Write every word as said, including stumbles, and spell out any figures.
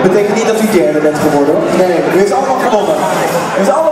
betekent niet dat u derde bent geworden. Nee, u heeft allemaal gewonnen. U heeft allemaal